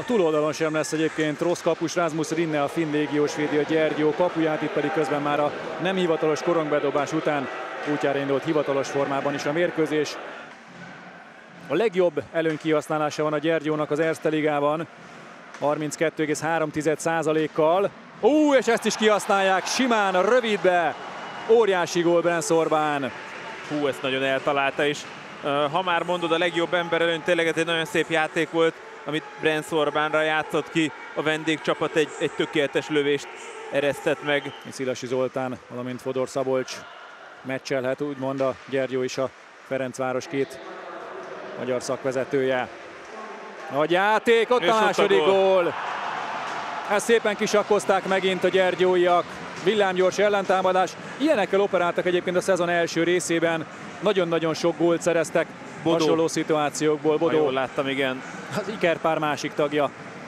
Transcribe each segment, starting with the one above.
A túloldalon sem lesz egyébként rossz kapus, Rasmus Rinne, a finn légiós védi a Gyergyó kapuját, itt pedig közben már a nem hivatalos korongbedobás után útjára indult hivatalos formában is a mérkőzés. A legjobb előnykihasználása van a Gyergyónak az Erste Ligában, 32,3%-kal. És ezt is kihasználják simán, rövidbe. Óriási gól Brent Orbán. Ezt nagyon eltalálta is. Ha már mondod a legjobb emberelőny, tényleg ez egy nagyon szép játék volt, amit Brent Orbánra játszott ki. A vendégcsapat egy tökéletes lövést eresztett meg. Szilasi Zoltán, valamint Fodor Szabolcs meccselhet, úgymond a Gyergyó is a Ferencváros két magyar szakvezetője. Nagy játék, ott a második gól. Ezt szépen kisakkozták megint a gyergyóiak. Villámgyors ellentámadás. Ilyenekkel operáltak egyébként a szezon első részében. Nagyon-nagyon sok gólt szereztek hasonló szituációkból. Bodó. Jól láttam, igen. Az ikerpár másik tagja.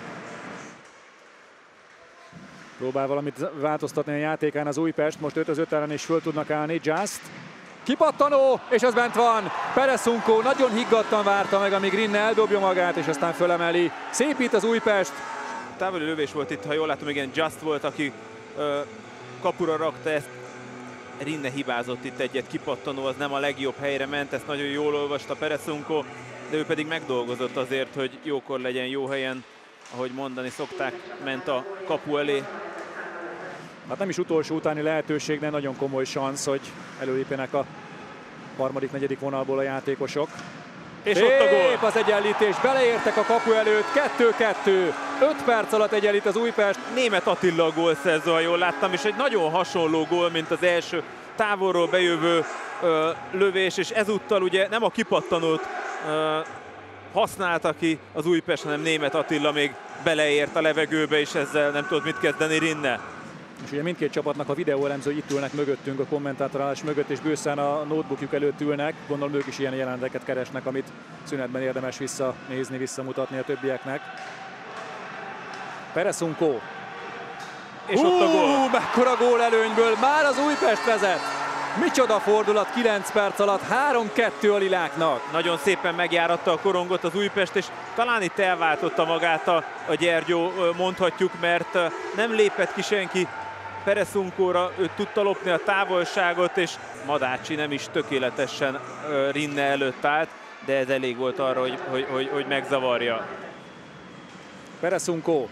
Próbál valamit változtatni a játékán az Újpest. Most 5-5 ellen is föl tudnak állni. Just. Kipattanó, és az bent van. Peresunko nagyon higgadtan várta meg, amíg Rinne eldobja magát, és aztán fölemeli. Szépít az Újpest. Távoli lövés volt itt, ha jól látom, igen, Just volt, aki kapura rakta ezt. Rinne hibázott itt egyet, kipattanó, az nem a legjobb helyre ment, ezt nagyon jól olvasta Peresunko, de ő pedig megdolgozott azért, hogy jókor legyen, jó helyen, ahogy mondani szokták, ment a kapu elé. Hát nem is utolsó utáni lehetőség, de nagyon komoly szansz, hogy előlépjenek a harmadik, negyedik vonalból a játékosok. És ott a gól! Az egyenlítés, beleértek a kapu előtt, 2-2. 5 perc alatt egyenlít az Újpest. Németh Attila a gólszerző, ha jól láttam, és egy nagyon hasonló gól, mint az első távolról bejövő lövés, és ezúttal ugye nem a kipattanót használta ki az Újpest, hanem Németh Attila még beleért a levegőbe, és ezzel nem tudott mit kezdeni Rinne. És ugye mindkét csapatnak a videóelemzői itt ülnek mögöttünk, a kommentátorálás mögött, és bőszen a notebookjuk előtt ülnek. Gondolom ők is ilyen jeleneteket keresnek, amit szünetben érdemes visszanézni, visszamutatni a többieknek. Peresunko. És ott a gól. Mekkora gól előnyből, már az Újpest vezet. Micsoda fordulat 9 perc alatt, 3-2 a liláknak. Nagyon szépen megjáratta a korongot az Újpest, és talán itt elváltotta magát a Gyergyó, mondhatjuk, mert nem lépett ki senki Peresunkóra, ő tudta lopni a távolságot, és Madácsi nem is tökéletesen Rinne előtt állt, de ez elég volt arra, hogy megzavarja. Peresunko.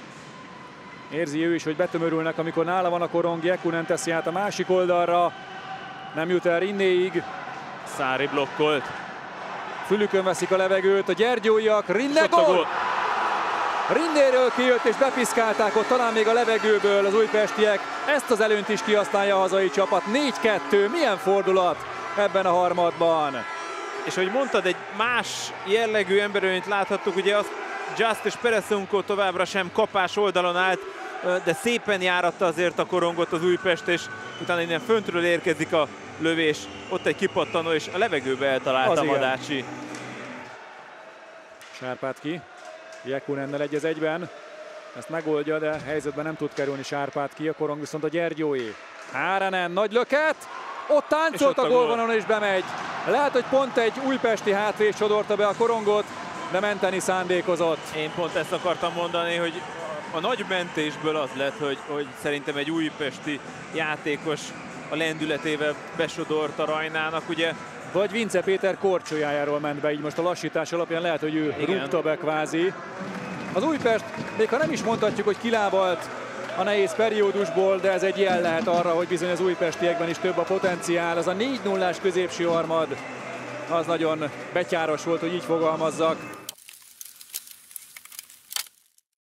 Érzi ő is, hogy betömörülnek, amikor nála van a korong. Jekkunen teszi át a másik oldalra. Nem jut el Rinnéig. Szári blokkolt. Fülükön veszik a levegőt a gyergyóiak. Rinne gól! Rinnéről kijött és bepiszkálták ott talán még a levegőből az újpestiek. Ezt az előnyt is kihasználja a hazai csapat. 4-2. Milyen fordulat ebben a harmadban. És ahogy mondtad, egy más jellegű emberölönyt láthattuk, ugye azt Just és Peresunko továbbra sem kapás oldalon állt, de szépen járatta azért a korongot az Újpest, és utána innen föntről érkezik a lövés, ott egy kipattanó, és a levegőbe eltalálta Madácsi. Sárpátki, Jekkunennel 1-1-ben, ezt megoldja, de helyzetben nem tud kerülni Sárpátki, a korong viszont a Gyergyóé. Hárenen, nagy löket, ott táncolt a gólvonalon és bemegy. Lehet, hogy pont egy újpesti hátrés sodorta be a korongot, de menteni szándékozott. Én pont ezt akartam mondani, hogy a nagy mentésből az lett, hogy szerintem egy újpesti játékos a lendületével besodort a Rajnának, ugye. Vagy Vince Péter korcsolyájáról ment be, így most a lassítás alapján lehet, hogy ő rúgta be kvázi. Az Újpest, még ha nem is mondhatjuk, hogy kilábalt a nehéz periódusból, de ez egy jel lehet arra, hogy bizony az újpestiekben is több a potenciál. Az a 4-0-ás középső harmad, az nagyon betyáros volt, hogy így fogalmazzak.